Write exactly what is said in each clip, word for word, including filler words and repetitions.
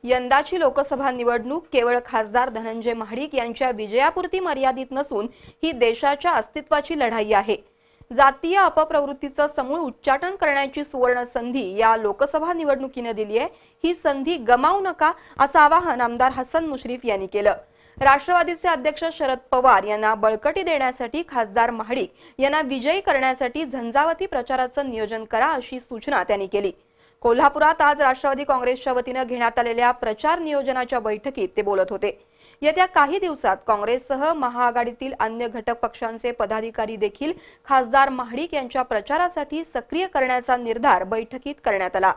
यंदाची लोकसभा निवडणूक केवळ खासदार धनंजय महाडिक यांच्या विजयापुरती मर्यादित नसून ही देशाच्या अस्तित्वाची लढाई आहे। जातीय अपप्रवृत्तीचं समूळ उच्चाटन करण्याची सुवर्ण संधी या लोकसभा निवडणुकीने दिली आहे। ही संधी गमावू नका असं आवाहन आमदार हसन मुश्रीफ यांनी केलं। राष्ट्रवादीचे अध्यक्ष शरद पवार यांना बळकटी देण्यासाठी खासदार महाडिक यांना विजयी करण्यासाठी झंझावाती प्रचाराचं नियोजन करा अशी सूचना त्यांनी केली। कोल्हापुरात आज राष्ट्रवादी काँग्रेसच्या वतीने घेण्यात आलेल्या प्रचार नियोजनाच्या बैठकीत ते बोलत होते। येत्या काही दिवसात काँग्रेससह महाआघाडीतील अन्य घटक पक्षांचे पदाधिकारी देखील खासदार महाडिक यांच्या प्रचारासाठी सक्रिय करण्याचा निर्धार बैठकीत करण्यात आला।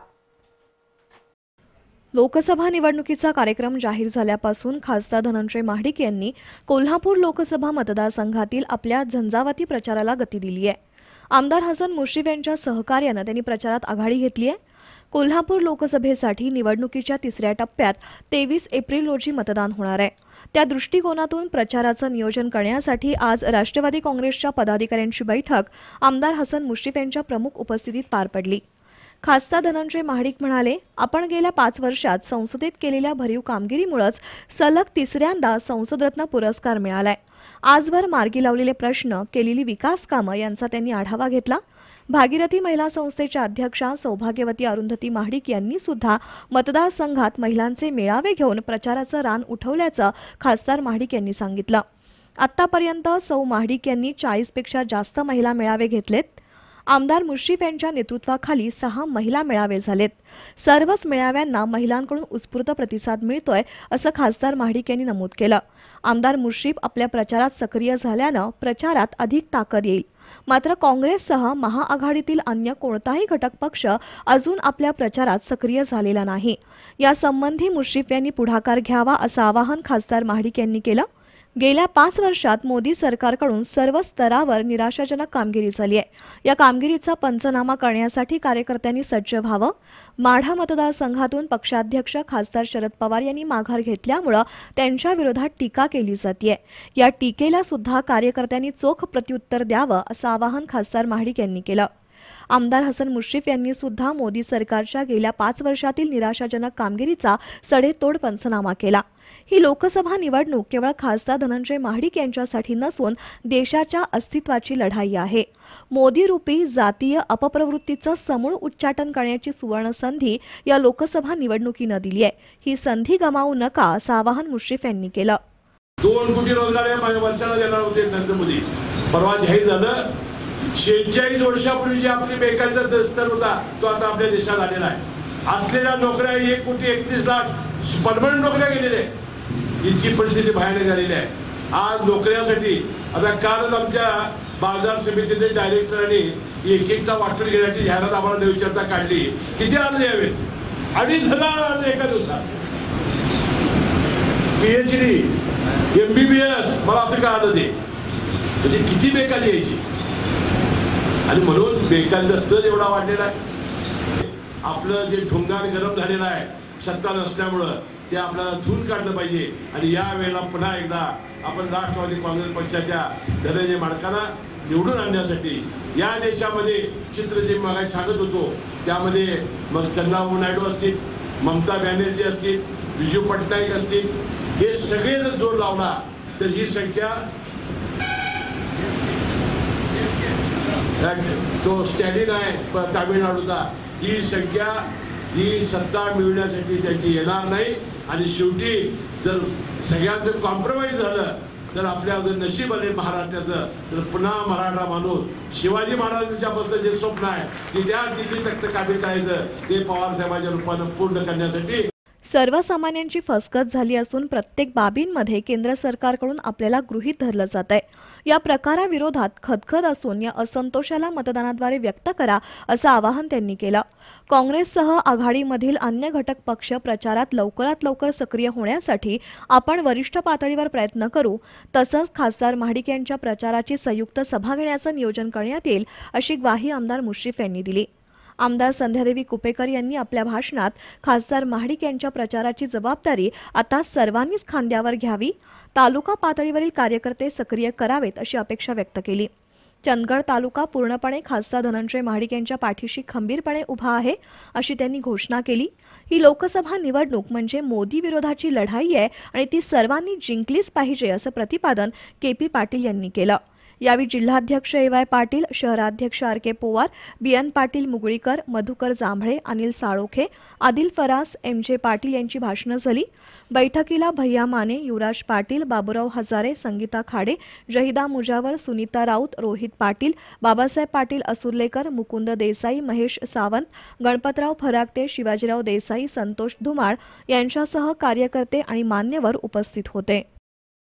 लोकसभा निवडणुकीचा कार्यक्रम जाहीर झाल्यापासून खासदार धनंजय महाडिक यांनी कोल्हापूर लोकसभा मतदारसंघातील आपल्या झंझावाती प्रचाराला गती दिली आहे। आमदार हसन मुश्रीफ यांच्या सहकार्याने त्यांनी प्रचारात आघाडी घेतली आहे। कोल्हापूर लोकसभेसाठी निवडणुकीच्या तिसऱ्या टप्प्यात तेवीस एप्रिल रोजी मतदान होणार आहे। त्या दृष्टिकोनातून प्रचाराचं नियोजन करण्यासाठी आज राष्ट्रवादी काँग्रेसच्या पदाधिकाऱ्यांची बैठक आमदार हसन मुश्रीफ यांच्या प्रमुख उपस्थितीत पार पडली। खासदार धनंजय महाडिक म्हणाले, आपण गेल्या पाच वर्षात संसदेत केलेल्या भरीव कामगिरीमुळेच सलग तिसऱ्यांदा संसदरत्न पुरस्कार मिळालाय। आजवर मार्गी लावलेले प्रश्न, केलेली विकास कामं यांचा त्यांनी आढावा घेतला। भागीरथी महिला संस्थेच्या अध्यक्षा सौभाग्यवती अरुंधती महाडिक यांनी सुद्धा मतदारसंघात महिलांचे मेळावे घेऊन प्रचाराचं रान उठवल्याचं खासदार महाडिक यांनी सांगितलं। आतापर्यंत सौ महाडिक यांनी चाळीस पेक्षा जास्त महिला मेळावे घेतलेत। आमदार मुश्रीफ यांच्या नेतृत्वाखाली सहा महिला मेळावे झालेत। सर्वच मेळाव्यांना महिलांकडून उत्स्फूर्त प्रतिसाद मिळतोय असं खासदार महाडिक यांनी नमूद केलं। आमदार मुश्रीफ आपल्या प्रचारात सक्रिय झाल्यानं प्रचारात अधिक ताकद येईल। मात्र काँग्रेससह महाआघाडीतील अन्य कोणताही घटक पक्ष अजून आपल्या प्रचारात सक्रिय झालेला नाही। यासंबंधी मुश्रीफ यांनी पुढाकार घ्यावा असं आवाहन खासदार महाडिक यांनी केलं। गेल्या पाच वर्षात मोदी सरकारकडून सर्व स्तरावर निराशाजनक कामगिरी झाली आहे। या कामगिरीचा पंचनामा करण्यासाठी कार्यकर्त्यांनी सज्ज व्हावं। माढा मतदारसंघातून पक्षाध्यक्ष खासदार शरद पवार यांनी माघार घेतल्यामुळे त्यांच्या विरोधात टीका केली जाते। या टीकेला सुद्धा कार्यकर्त्यांनी चोख प्रत्युत्तर द्यावं असं आवाहन खासदार महाडिक यांनी केलं। आमदार हसन मुश्रीफ यांनी सुद्धा मोदी सरकारच्या गेल्या पाच वर्षातील निराशाजनक कामगिरीचा सडेतोड पंचनामा केला। ही लोकसभा निवडणूक केवळ खासदार धनंजय महाडिक यांच्यासाठी नसून देशाच्या अस्तित्वाची लढाई आहे। मोदी रूपी जातीय अपप्रवृत्तीचं समूळ उच्चाटन करण्याची सुवर्ण संधी या लोकसभा निवडणुकीने दिली आहे। ही संधी गमावू नका असं आवाहन मुश्रीफ यांनी केलं। दोन कोटी रोजगार वर्षाला देणार होते नरेंद्र मोदी, परवा जाहीर झालं। शेहेचाळीस वर्षापूर्वी जे आपली बेकारीचा स्तर होता तो आता आपल्या देशात आलेला आहे। असलेल्या नोकऱ्या एक कोटी एकतीस लाख परमनंट नोकऱ्या गेलेल्या आहेत। इतकी परिस्थिती भयानक झालेली आहे। आज नोकऱ्यासाठी आता कालच आमच्या बाजार समितीने डायरेक्टरांनी एक एकटा वाटून घेण्याची जाहिरात आम्हाला न विचारता काढली। किती अर्ज यावेत? अडीच हजार अर्ज एका दिवसात। पीएचडी, एमबीबीएस, मला असं कळालं ते म्हणजे किती बेकारी यायची। आणि म्हणून बेकारीचा स्तर एवढा वाढलेला आहे। आपलं जे ढोंगार गरम झालेलं आहे सत्ता नसल्यामुळं ते आपल्याला धुवून काढलं पाहिजे। आणि या वेळेला पुन्हा एकदा आपण राष्ट्रवादी काँग्रेस पक्षाच्या धनंजय महाडिकांना निवडून आणण्यासाठी या देशामध्ये चित्र जे मगाशी सांगत होतो त्यामध्ये मग चंद्रबाबू नायडू असतील, ममता बॅनर्जी असतील, विजू पटनायक असतील, हे सगळे जर जोर लावला तर ही संख्या, तो स्टॅलिन आहे तामिळनाडूचा, ही संख्या ही सत्ता मिळवण्यासाठी त्याची येणार नाही। आणि शेवटी जर सगळ्यांचं कॉम्प्रोमाइज झालं तर आपल्या जर नशीब आले महाराष्ट्राचं तर पुन्हा मराठा माणूस शिवाजी महाराजांच्याबद्दल जे स्वप्न आहे की त्या दिल्ली तख्त काबीज करायचं ते पवार साहेबांच्या रूपानं पूर्ण करण्यासाठी सर्वसामान्यांची फसगत झाली असून प्रत्येक बाबींमध्ये केंद्र सरकारकडून आपल्याला गृहीत धरलं जात आहे। या प्रकाराविरोधात खदखद असून या असंतोषाला मतदानाद्वारे व्यक्त करा असं आवाहन त्यांनी केलं। काँग्रेससह आघाडीमधील अन्य घटक पक्ष प्रचारात लवकरात लवकर सक्रिय होण्यासाठी आपण वरिष्ठ पातळीवर प्रयत्न करू। तसंच खासदार महाडिक यांच्या प्रचाराची संयुक्त सभा घेण्याचं नियोजन करण्यात येईल अशी ग्वाही आमदार मुश्रीफ यांनी दिली। आमदार संध्यादेवी कुपेकर यांनी आपल्या भाषणात खासदार महाडिक यांच्या प्रचाराची जबाबदारी आता सर्वांनीच खांद्यावर घ्यावी, तालुका पातळीवरील कार्यकर्ते सक्रिय करावेत अशी अपेक्षा व्यक्त केली। चंदगड तालुका पूर्णपणे खासदार धनंजय महाडिक यांच्या पाठीशी खंबीरपणे उभा आहे, अशी त्यांनी घोषणा केली. ही लोकसभा निवडणूक म्हणजे मोदी विरोधाची लढाई आहे आणि ती सर्वांनी जिंकलीच पाहिजे, असं प्रतिपादन के पी पाटील यांनी केलं. यावेळी जिल्हाध्यक्ष ए वाय पाटील, शहराध्यक्ष R K Pawar, B N Patil Mugalikar, Madhukar Jambhale, Anil Salokhe, Adil Faras, M J Patil यांची भाषणं झाली. बैठकीला भैया माने, युवराज पाटील, बाबूराव हजारे, संगीता खाडे, जहिदा मुजावर, सुनीता राऊत, रोहित पाटील, बाबासाहेब पाटील असुर्लेकर, मुकुंद देसाई, महेश सावंत, गणपतराव फरागटे, शिवाजीराव देसाई, संतोष धुमाळ यांच्यासह कार्यकर्ते आणि मान्यवर उपस्थित होते.